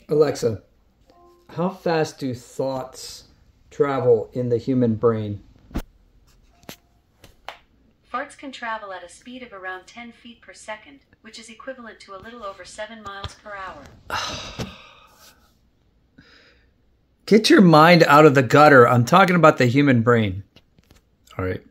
Alexa, how fast do thoughts travel in the human brain? Farts can travel at a speed of around 10 feet per second, which is equivalent to a little over 7 miles per hour. Get your mind out of the gutter. I'm talking about the human brain. All right.